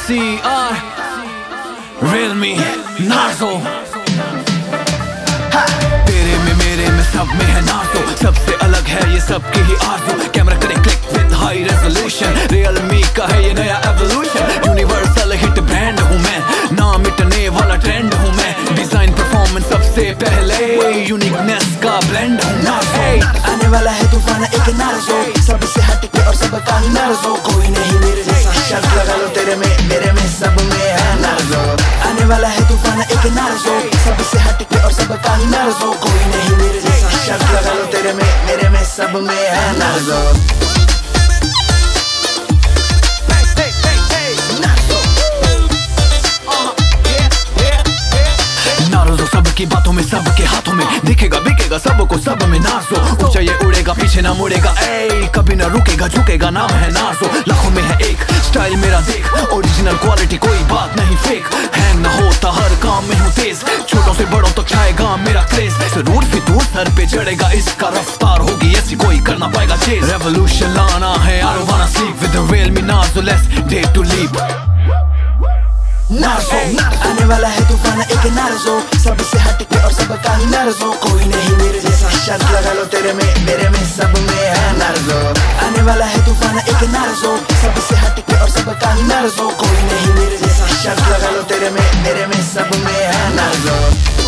CR realme Narzo। तेरे में मेरे में सब में है नार्जो, सबसे अलग है ये सबकी ही आरज़ू। कैमरा करे click with high resolution, realme का है ये नया एवोल्यूशन। यूनिवर्सल हिट ब्रांड हूँ मैं, ना मिटने वाला ट्रेंड हूँ मैं। डिजाइन परफॉर्मेंस सबसे पहले, यूनिकनेस का ब्लेंड हूँ नार्जो। आने वाला है तूफान एक नार्जो, सबसे हटके और सबका ही नार्जो। कोई नहीं मेरे जैसा, शर्त लगा लो तेरे में मेरे में सब में है नार्जो। आने वाला है तूफान एक नार्जो, सबसे हटके और सबका ही नार्जो। कोई नहीं मेरे जैसा, शर्त लगा लो तेरे में मेरे में सब में है नार्जो। नार्जो सबकी बातों में सबके हाथों में, दिखेगा बिकेगा सबको सब में नार्जो। ऊंचा ये उड़ेगा पीछे ना मुड़ेगा, ए कभी ना रुकेगा झुकेगा, नाम है नार्जो। लाखों में है एक स्टाइल मेरा देख, ओरिजिनल क्वालिटी कोई बात नहीं फेक। हैंग ना होता हर काम में हूँ तेज, छोटों से बड़ों तक छाएगा मेरा क्रेज। जरूर फितूर सर पे चढ़ेगा, इसका रफ्तार होगी ऐसी कोई कर ना पाएगा चेज। रेवोल्यूशन लाना है, I don't wanna sleep with the realme Narzo, let's dare to leap Narzo. आने वाला है तूफान एक नार्जो, सबसे हटके और सबका ही नार्जो। कोई नहीं मेरे जैसा, शर्त लगा लो तेरे में मेरे में सब में है नार्जो। आने वाला है तूफान एक नार्जो, सबसे हटके और सबका ही नार्जो। कोई नहीं मेरे जैसा, शर्त लगा लो तेरे में मेरे में सब में है नार्जो।